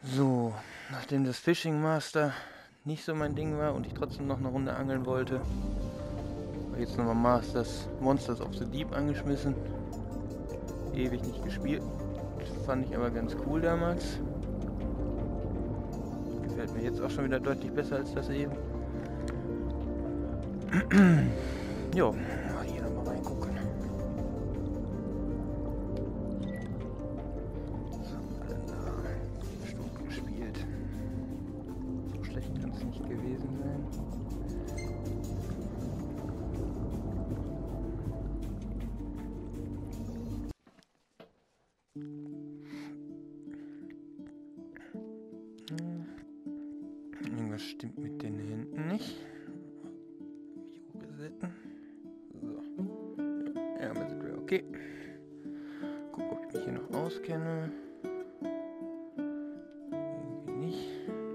So, nachdem das Fishing Master nicht so mein Ding war und ich trotzdem noch eine Runde angeln wollte, habe ich jetzt nochmal Monsters of the Deep angeschmissen. Ewig nicht gespielt. Fand ich aber ganz cool damals. Gefällt mir jetzt auch schon wieder deutlich besser als das eben. Jo, hier nochmal reingucken. So, alle da 5 Stunden gespielt. So schlecht kann es nicht gewesen sein. Irgendwas stimmt mit den Händen nicht. View resetten. So. Ja, wir sind wieder okay. Guck, ob ich mich hier noch auskenne. Irgendwie nicht.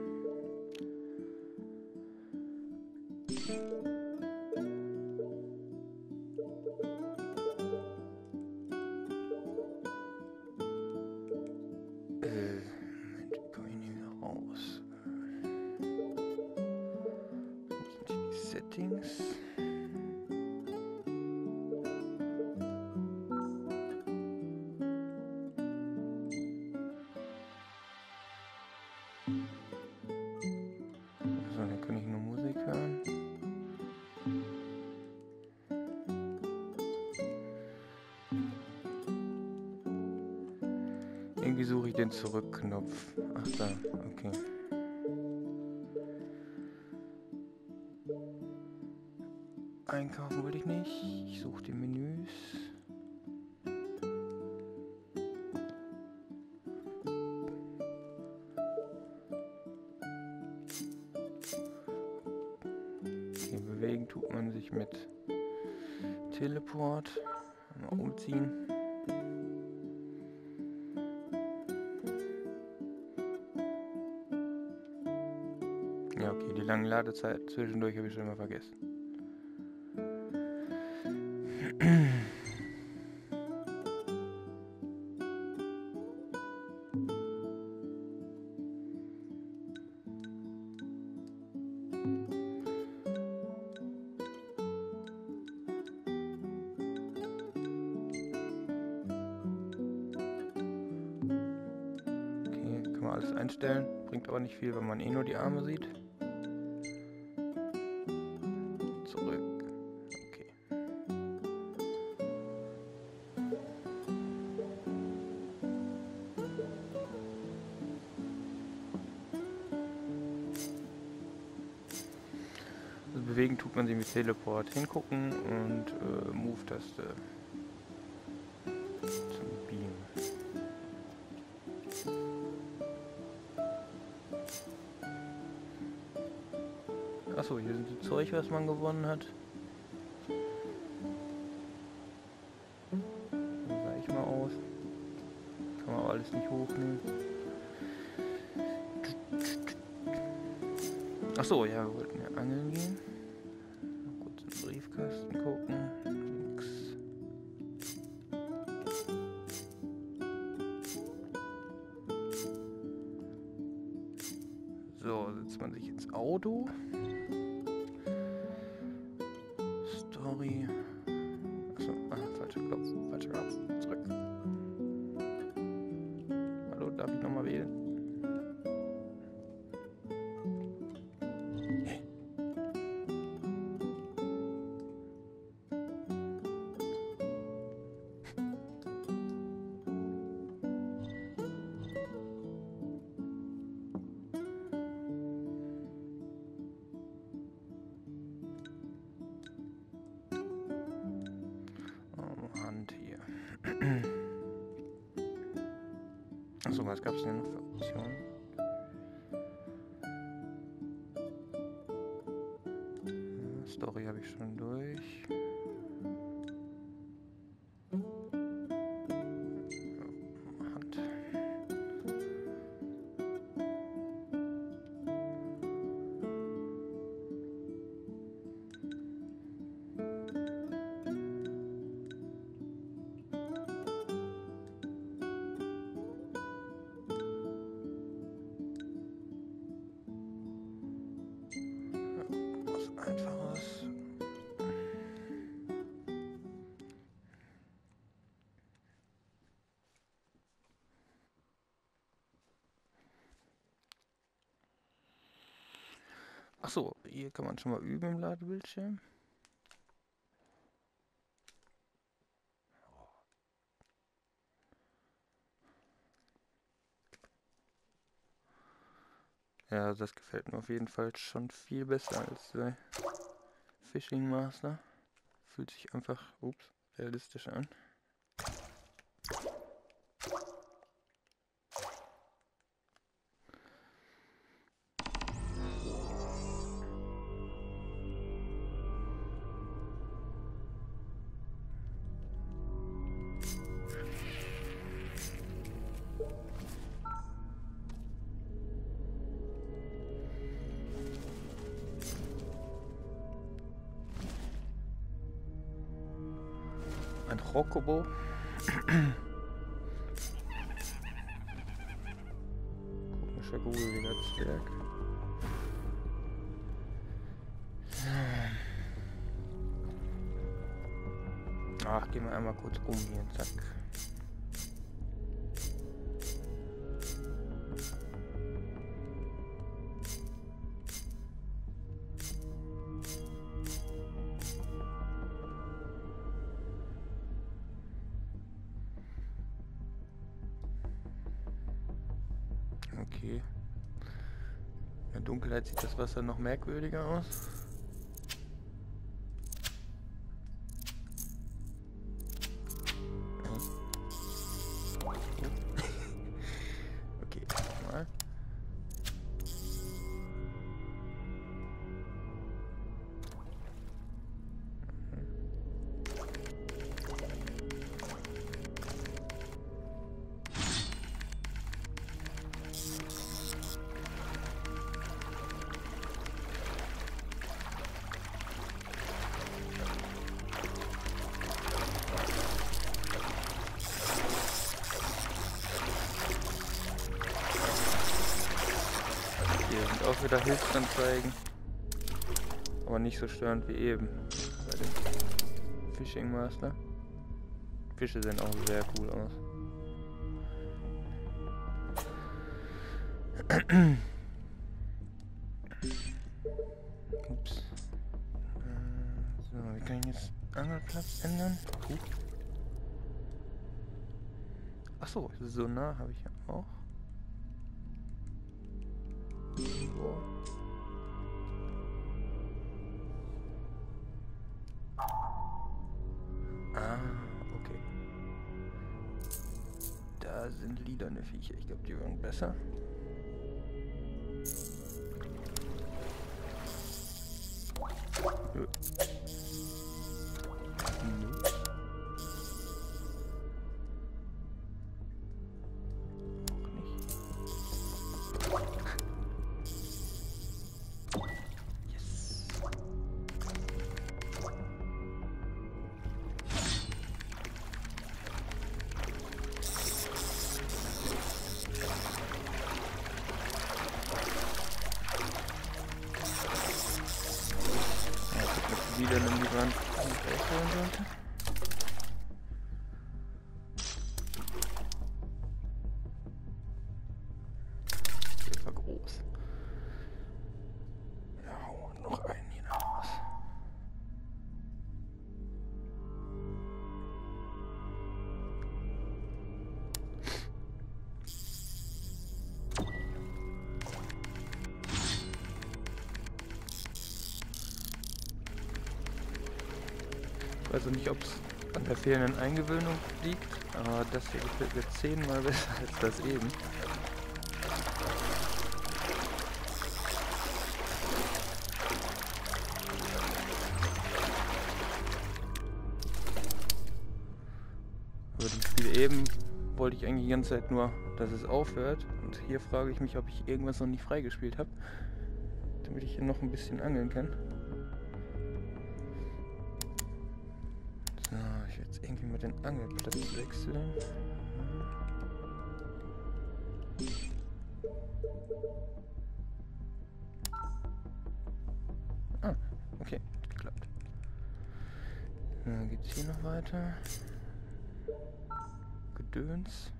Moment, wie komme ich nicht wieder raus? Wo sind die Settings? So, dann kann ich nur Musik hören. Irgendwie suche ich den Zurückknopf. Ach da, okay. Einkaufen wollte ich nicht. Ich suche die Menüs. Okay, bewegen tut man sich mit Teleport. Mal umziehen. Ja, okay, die lange Ladezeit zwischendurch habe ich schon mal vergessen. Okay, kann man alles einstellen. Bringt aber nicht viel, wenn man eh nur die Arme sieht. Zurück. Okay. Also bewegen tut man sich mit Teleport. Hingucken und Move-Taste zum Beam. Achso, hier sind die Zeug, was man gewonnen hat. Sah ich mal aus. Kann man aber alles nicht hochnehmen. Achso, ja, wir wollten ja angeln gehen. Mal kurz in den Briefkasten gucken. Nix. So, setzt man sich ins Auto. Story. Achso, falscher Knopf. Falscher Knopf. Zurück. Hallo, darf ich nochmal wählen? Hand hier. Achso, was gab es denn noch für Optionen? Story habe ich schon durch. Hand. Achso, hier kann man schon mal üben im Ladebildschirm. Ja, das gefällt mir auf jeden Fall schon viel besser als bei Fishing Master. Fühlt sich einfach, realistischer an. Ein Rokobo. Komischer, gruseliger Zwerg. Ach, gehen wir einmal kurz rum hier, zack. Okay. In der Dunkelheit sieht das Wasser noch merkwürdiger aus. Okay, nochmal. Hier sind auch wieder Hilfsanzeigen. Aber nicht so störend wie eben bei dem Fishing Master. Fische sehen auch sehr cool aus. Ups. So, wie kann ich jetzt Angelplatz ändern? Achso, Sonar habe ich ja auch. So. Ah, okay. Da sind lilane Viecher. Ich glaube, die waren besser. Nö. Nö. Wieder in die Wand holen sollte. Der war groß. Ja, noch einen hier raus. Ich weiß nicht, ob es an der fehlenden Eingewöhnung liegt, aber das hier gefällt mir 10-mal besser als das eben. Aber im Spiel eben wollte ich eigentlich die ganze Zeit nur, dass es aufhört. Und hier frage ich mich, ob ich irgendwas noch nicht freigespielt habe, damit ich hier noch ein bisschen angeln kann. So, ich werde jetzt irgendwie mit den Angelplatz wechseln. Ah, okay, geklappt. Dann geht's hier noch weiter. Gedöns.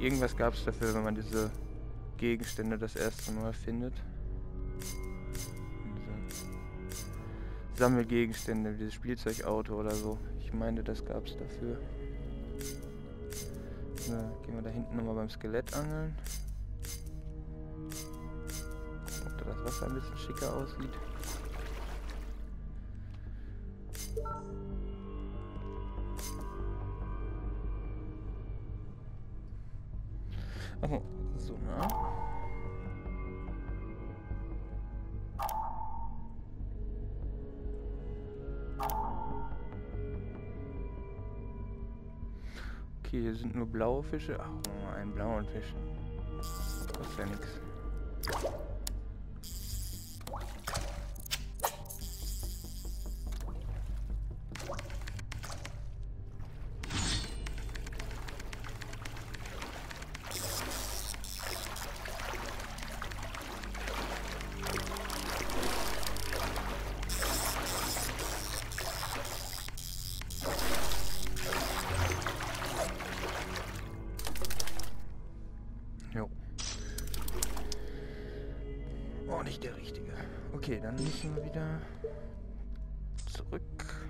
Irgendwas gab es dafür, wenn man diese Gegenstände das erste Mal findet. Diese Sammelgegenstände, dieses Spielzeugauto oder so. Ich meine, das gab es dafür. So, gehen wir da hinten nochmal beim Skelett angeln. Ob da das Wasser ein bisschen schicker aussieht. Achso, so nah. Okay, hier sind nur blaue Fische. Ach, mal einen blauen Fisch. Kostet ja nichts. Jo. Oh, nicht der richtige. Okay, dann müssen wir wieder zurück.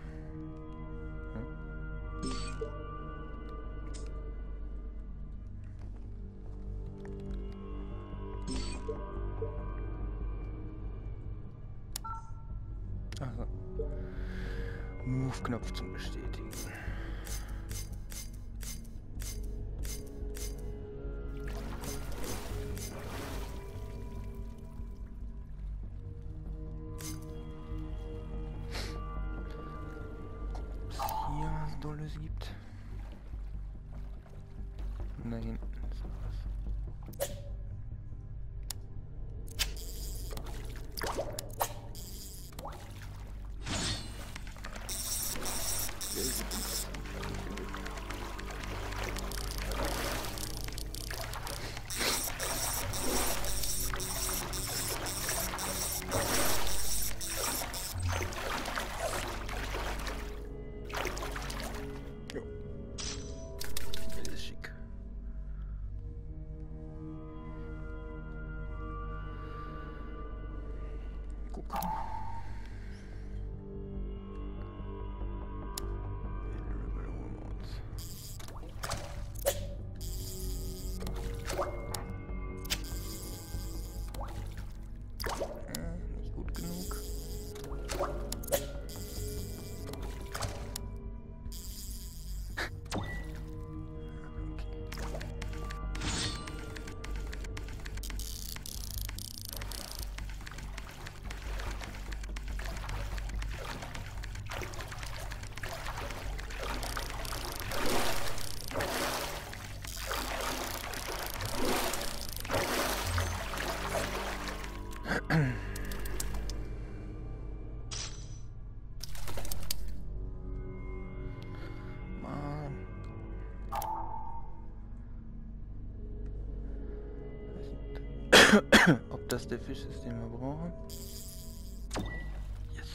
Also. Move-Knopf zum Bestätigen. Dolles gibt. Und da hinten ist was. Nicht gut genug. Ob das der Fisch ist, den wir brauchen? Yes.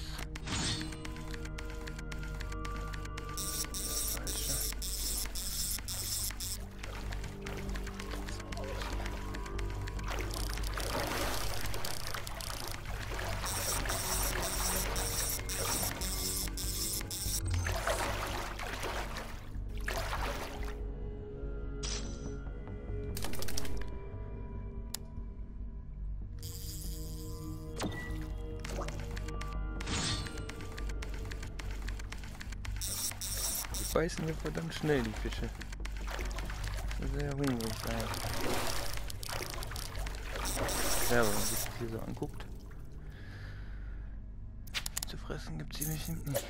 Falsche. Beißen wir verdammt schnell, die Fische. Sehr hungrig sein. Ja, wenn man sich das hier so anguckt. Zu fressen gibt es hier bestimmt nicht.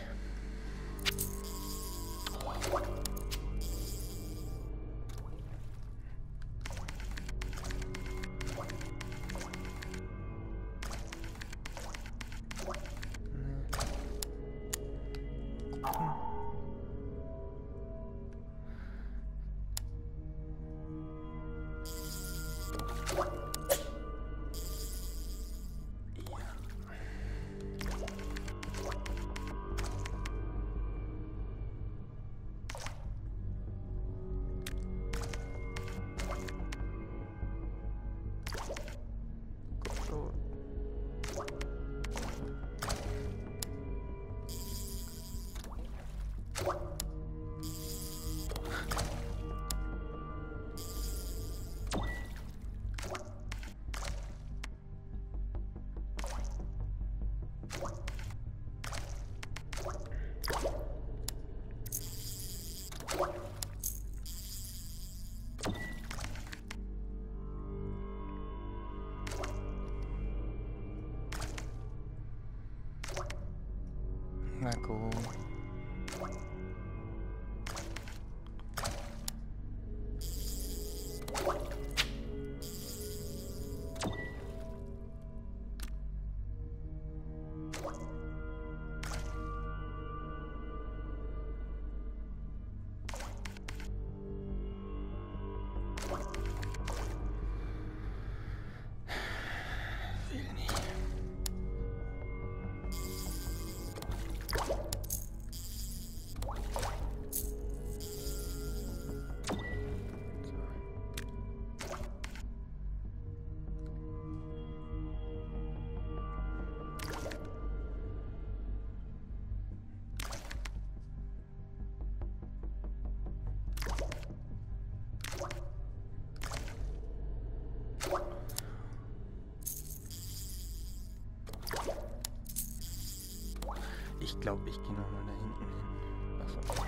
Ich glaube, ich gehe nochmal da hinten hin. Achso.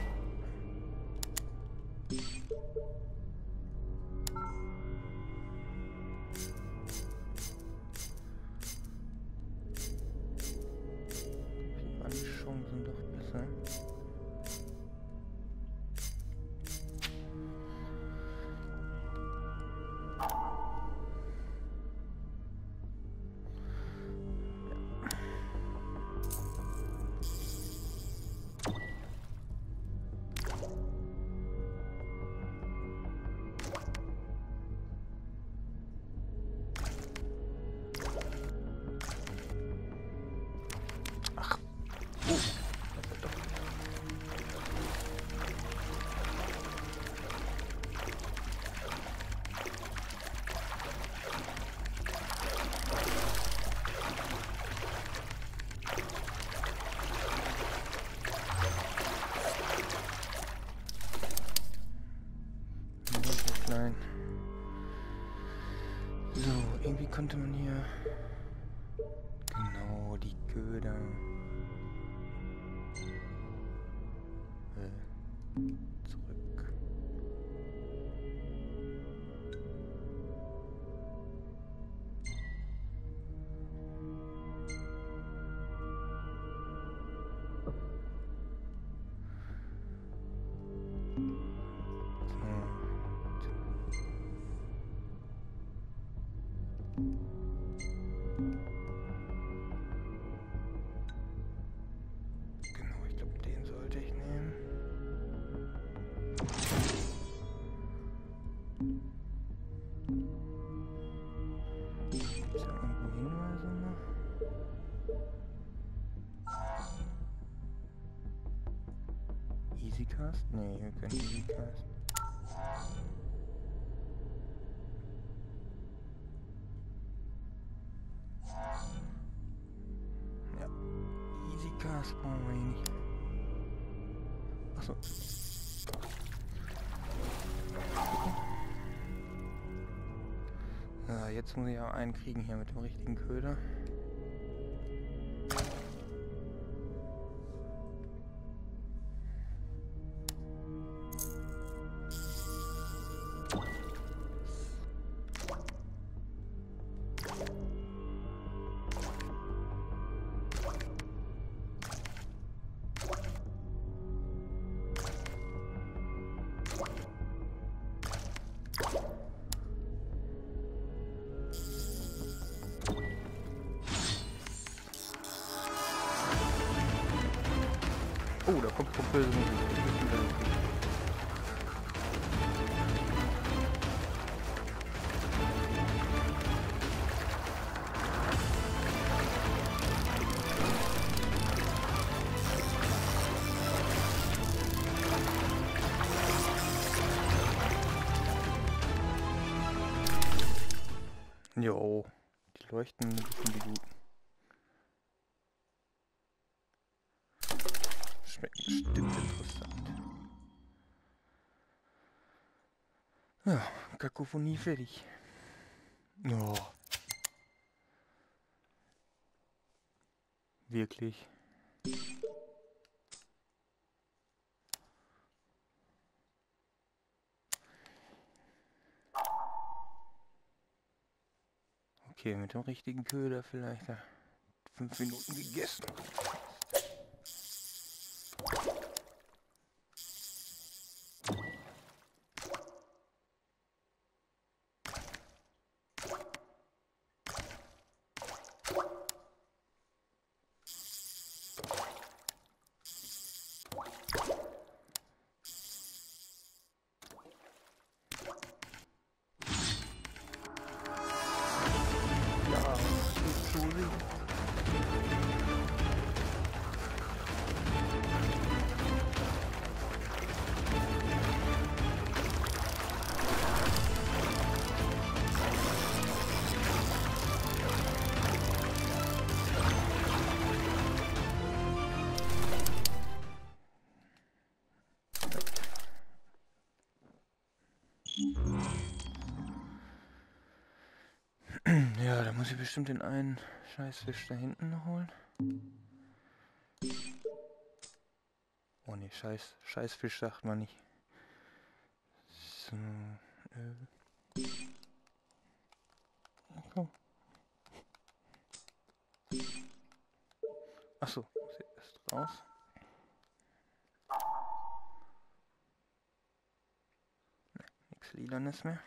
Die Anschwung sind doch besser. Nein. So, irgendwie konnte man hier... Genau, die Köder. Zurück. Genau, ich glaube, den sollte ich nehmen. Gibt es da irgendwo Hinweise noch? Easycast? Nee, wir können Easycast. Ja, Easycast brauchen wir hier nicht. Achso. Ja, jetzt muss ich auch einen kriegen hier mit dem richtigen Köder. Oh, da kommt böse Musik. Jo, die leuchten ein bisschen wie gut. Schmeckt bestimmt interessant. Ja, Kakophonie fertig. Oh. Wirklich. Okay, mit dem richtigen Köder vielleicht 5 Minuten gegessen. Ja, da muss ich bestimmt den einen Scheißfisch da hinten noch holen. Oh ne, scheiß Fisch sagt man nicht. So, oh. Achso, muss jetzt erst raus. Ne, nichts Lilanes mehr.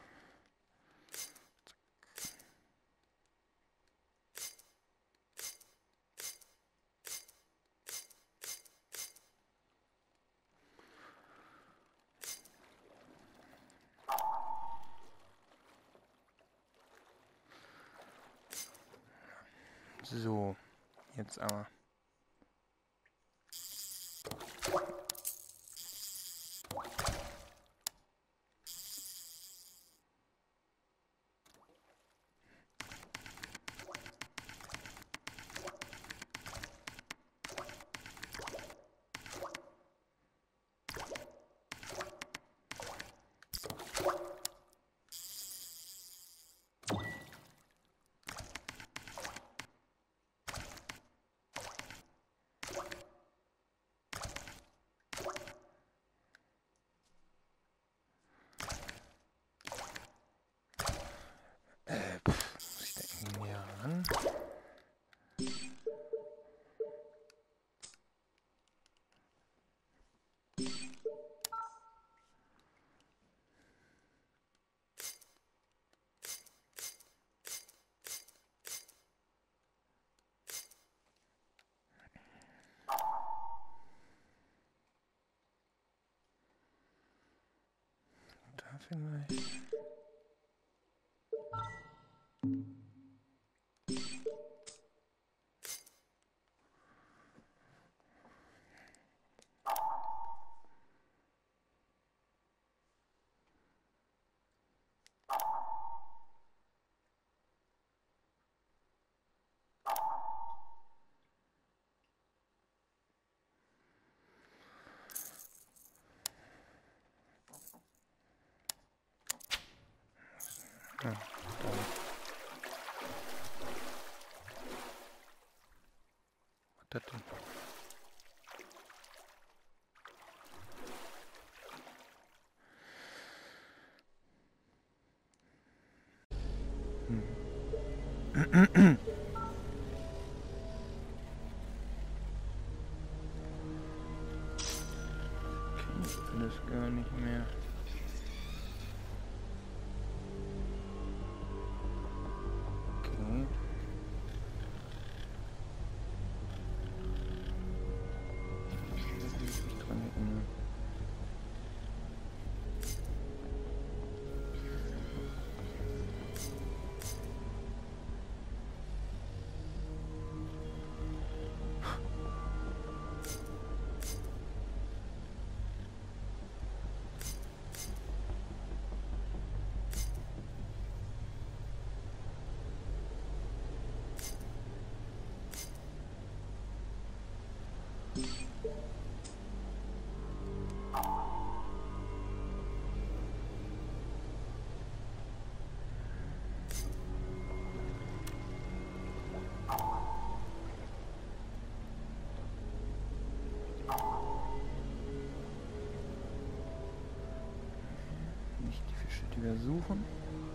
So, jetzt aber. Muss ich da irgendwie näher ran? Da vielleicht. Ja, da. Was das denn? Okay, ich will das gar nicht mehr. Okay. Da will ich mich dran erinnern. Nicht die Fische, die wir suchen.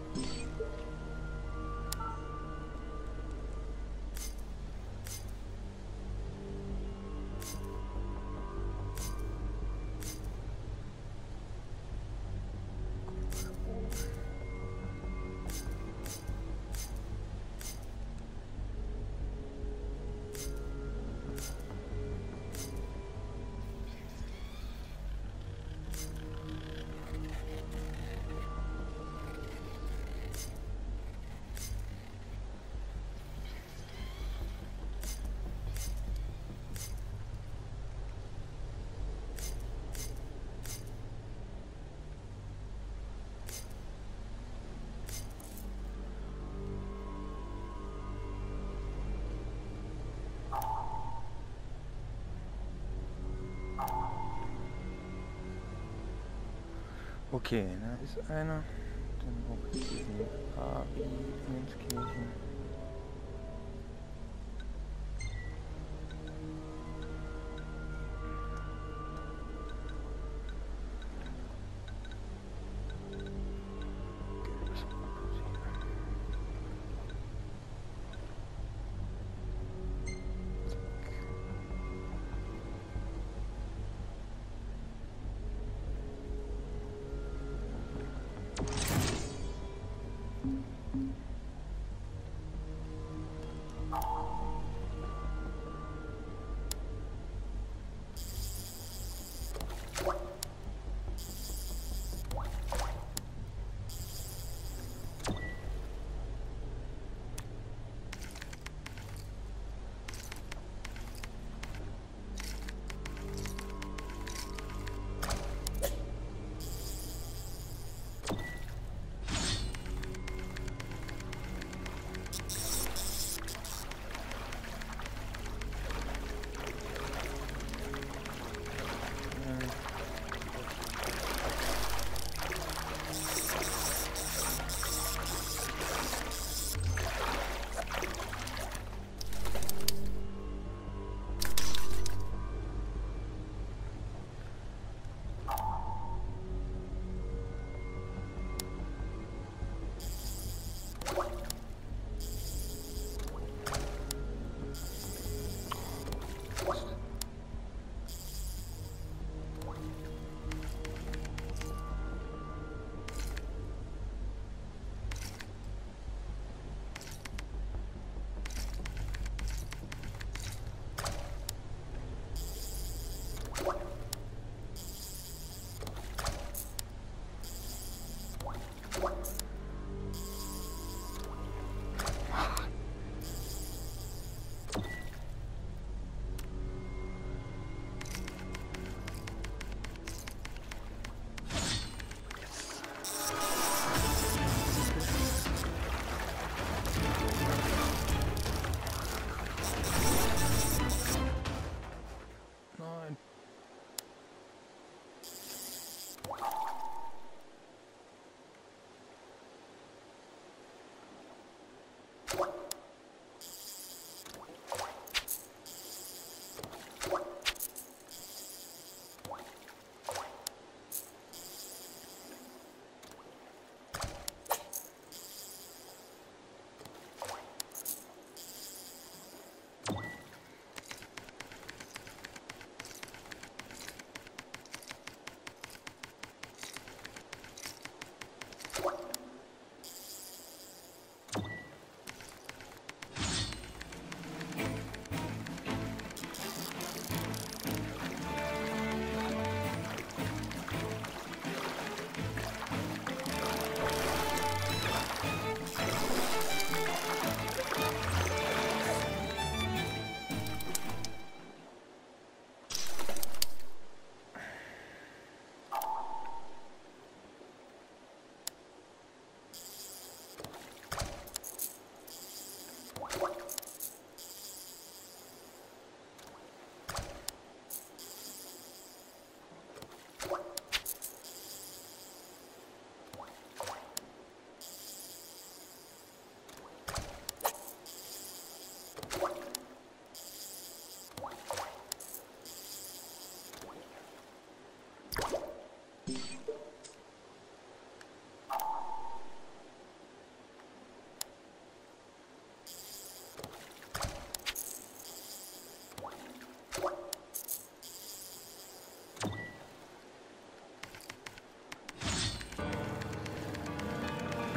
Okay, da ist einer. Dann brauche ich diesen AI-Menskirchen.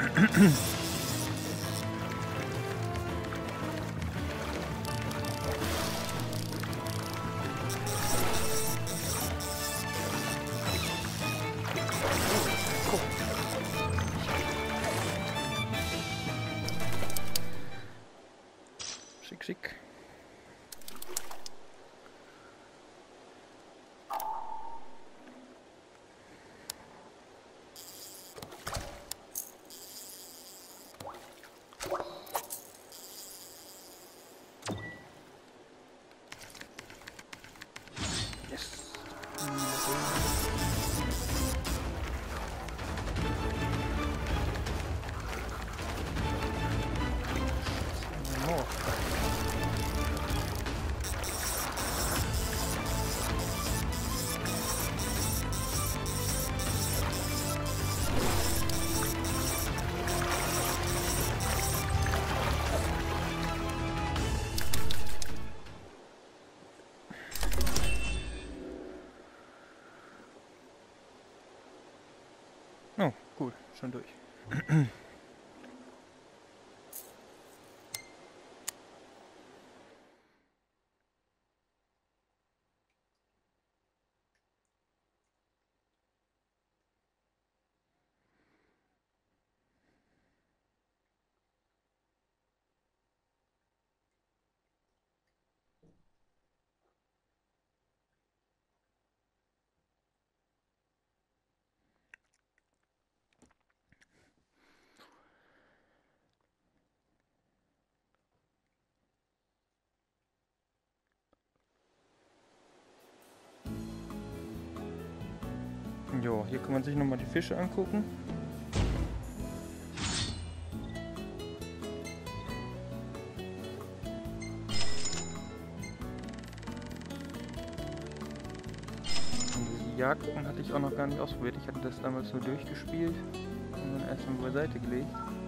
Schick, schick. Yes. Oh. Oh, cool, schon durch. Jo, hier kann man sich nochmal die Fische angucken. Und die Jagden hatte ich auch noch gar nicht ausprobiert. Ich hatte das damals nur durchgespielt und dann erst mal beiseite gelegt.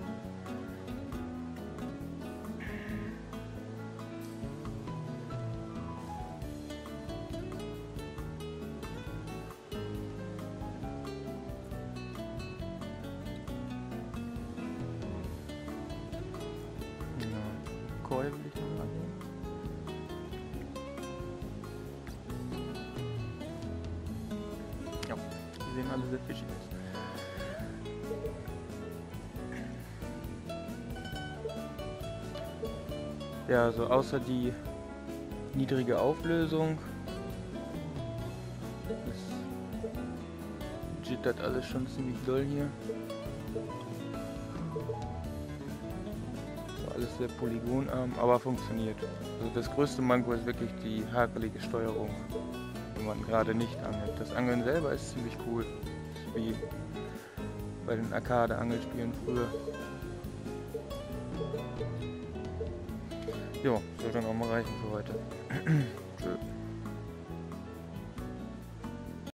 Koi will ich noch annehmen. Ja, die sehen alle sehr fischig aus. Ja, also außer die niedrige Auflösung das jittert alles schon ziemlich doll hier. Alles sehr polygonarm, aber funktioniert. Also das größte Manko ist wirklich die hakelige Steuerung, wenn man gerade nicht angelt. Das Angeln selber ist ziemlich cool, wie bei den Arcade-Angelspielen früher. Jo, soll dann auch mal reichen für heute. Tschö.